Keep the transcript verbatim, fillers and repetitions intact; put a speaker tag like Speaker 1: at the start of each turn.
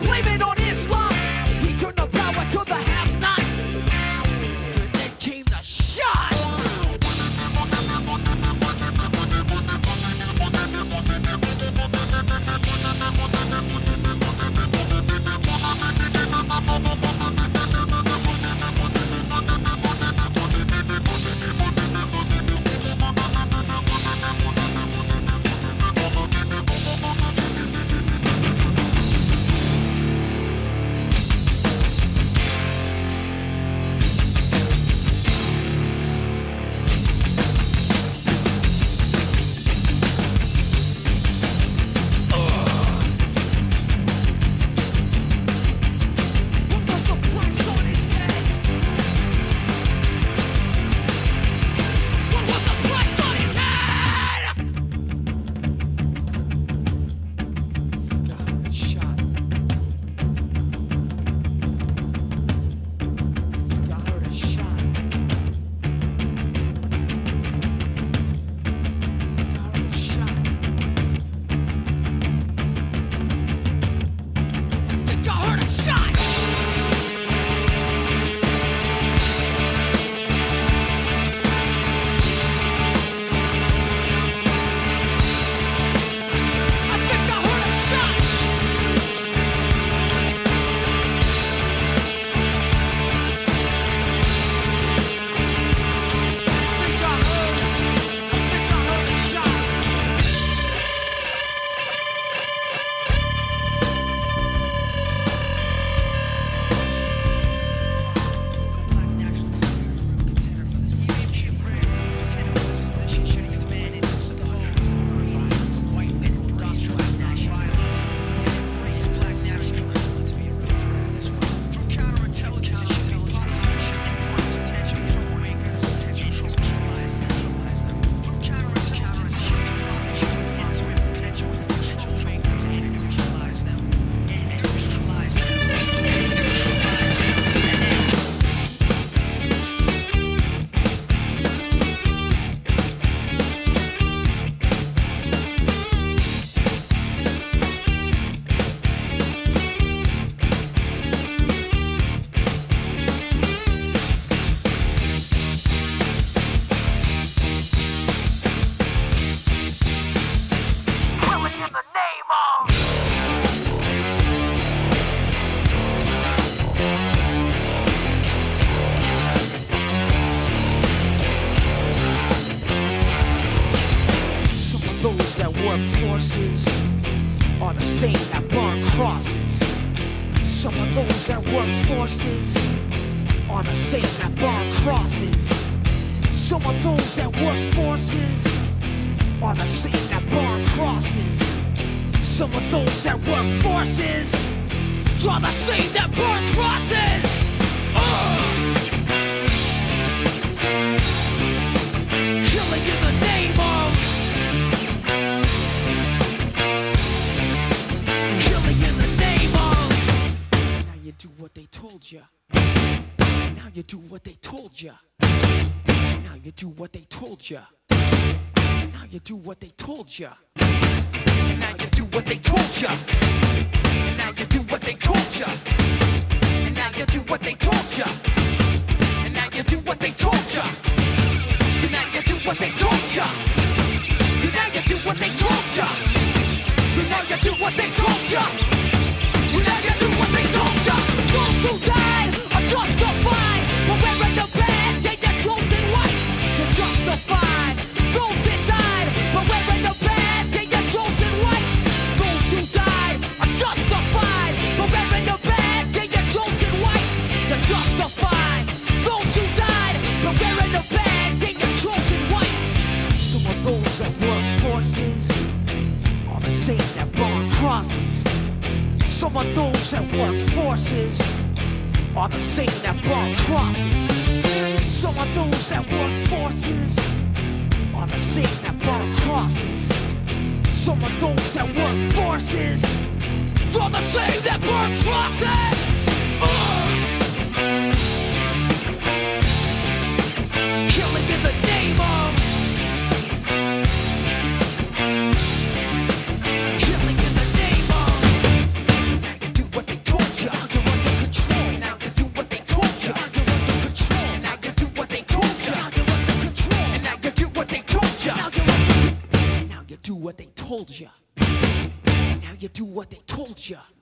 Speaker 1: blame it on Islam. He turned the power to the have-nots. And then came the shot. Forces are the same that burn crosses. Some of those that work forces are the same that burn crosses. Some of those that work forces are the same that burn crosses. Some of those that work forces are the same that burn crosses. Uh! Killing in the name of do what they told ya. Now you do what they told ya. Now you do what they told ya. Now you do what they told ya. Now you do what they told ya. Now you do what they told ya. And now you do what they told ya. And now you do what they told ya. And now you do what they told ya. And now you do what they told ya. And now you do what they told ya. And now you do what they told ya. Those who died are justified for wearing the badge and your chosen white. You're justified. Those that died for wearing the badge and your chosen white. Those who died are justified for wearing the badge and your chosen white. You're justified. Those who died for wearing the badge and your chosen white. Some of those that work forces are the same that burn crosses. Some of those that work forces are the same that burn crosses. Some of those that work forces are the same that burn crosses. Some of those that work forces are the same that burn crosses. Uh! Killing in the name of killing in the name of. Now you do what they you do what they told ya.